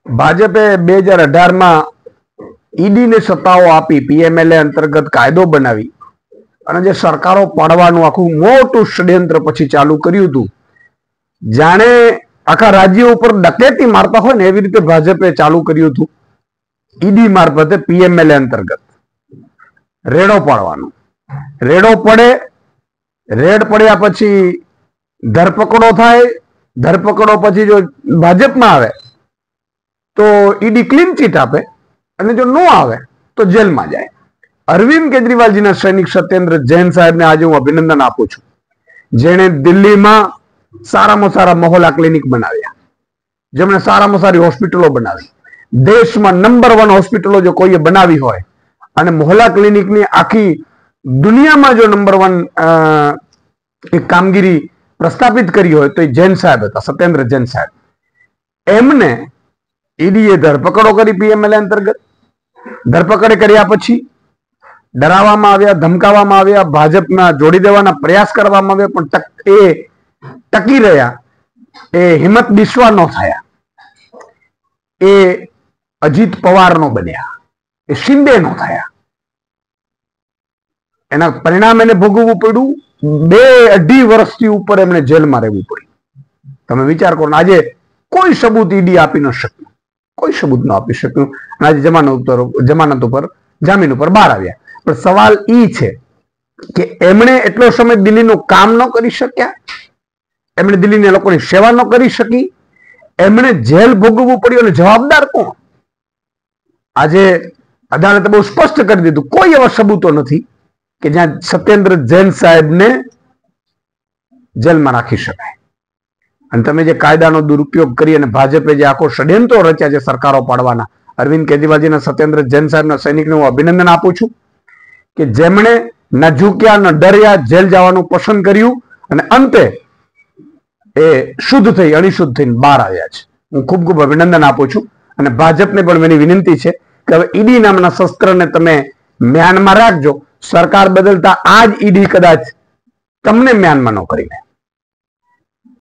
ભાજપે 2018 માં ઈડી ને સત્તાઓ આપી, પીએમએલએ અંતર્ગત કાયદો બનાવી અને જે સરકારો પાડવાનું આખું મોટું ષડયંત્ર પછી ચાલુ કર્યું હતું. જાણે આખા રાજ્ય ઉપર ડકેતી મારતા હોય ને એવી રીતે ભાજપે ચાલુ કર્યું હતું. ઈડી મારફતે પીએમએલએ અંતર્ગત રેડો પાડવાનો. રેડો પડે, રેડ પડ્યા પછી ધરપકડો થાય. ધરપકડો પછી જો ભાજપમાં આવે તો ઈડી ક્લીન ચીટ આપે અને જો ન આવે તો જેલમાં જાય. અરવિંદ કેજરીવાલજીના સૈનિક સત્યેન્દ્ર જૈન સાહેબને આજે હું અભિનંદન આપું છું, જેણે દિલ્હીમાં સારામાં સારા મહોલ્લા ક્લિનિક બનાવ્યા, જેમણે સારામાં સારી હોસ્પિટલો બનાવી. દેશમાં નંબર 1 હોસ્પિટલો જો કોઈએ બનાવી હોય અને મહોલ્લા ક્લિનિકની આખી દુનિયામાં જો નંબર 1 એક કામગીરી પ્રસ્થાપિત કરી હોય તો એ જૈન સાહેબ હતા, સત્યેન્દ્ર જૈન સાહેબ. એમને ઈડીએ ધરપકડો કરી પીએમએલએ અંતર્ગત. ધરપકડ કર્યા પછી ડરાવવામાં આવ્યા, ધમકાવવામાં આવ્યા, ભાજપના જોડી દેવાના પ્રયાસ કરવામાં આવ્યા, પણ એ ટકી રહ્યા. એ હિંમત બિસ્વા ન થયા, એ અજીત પવાર નો બન્યા, એ શિંદે નો થયા. એના પરિણામ એને ભોગવવું પડ્યું. 2-2.5 વર્ષથી ઉપર એમને જેલમાં રહેવું પડ્યું. તમે વિચાર કરો. આજે કોઈ સબૂત ઈડી આપી ન શક્યું, કોઈ સબૂત ન આપી શક્યું. આજે જમાનત ઉપર જામીન ઉપર બહાર આવ્યા. પણ સવાલ ઈ છે કે એમણે એટલો સમય દિલ્હીનું કામ ન કરી શક્યા, એમણે દિલ્હીના લોકોની સેવા ન કરી શકી, એમણે જેલ ભોગવવું પડ્યું. અને જવાબદાર કોણ? આજે અદાલતે બહુ સ્પષ્ટ કરી દીધું, કોઈ એવા સબૂતો નથી કે જ્યાં સત્યેન્દ્ર જૈન સાહેબને જેલમાં રાખી શકાય. અને તમે જે કાયદાનો દુરુપયોગ કરી અને ભાજપે જે આખો ષડયંત્રો રચ્યા છે સરકારો પાડવાના, અરવિંદ કેજરીવાલજીના સત્યેન્દ્ર જૈન સાહેબના સૈનિકને હું અભિનંદન આપું છું કે જેમણે ન ઝૂક્યા ન ડર્યા, જેલ જવાનું પસંદ કર્યું અને અંતે એ શુદ્ધ થઈ, અણિશુદ્ધ થઈને બહાર આવ્યા છે. હું ખૂબ ખૂબ અભિનંદન આપું છું. અને ભાજપને પણ મારી વિનંતી છે કે હવે ઈડી નામના શસ્ત્રને તમે મ્યાનમાં રાખજો. સરકાર બદલતા આ જ ઈડી કદાચ તમને મ્યાનમાં ન કરીને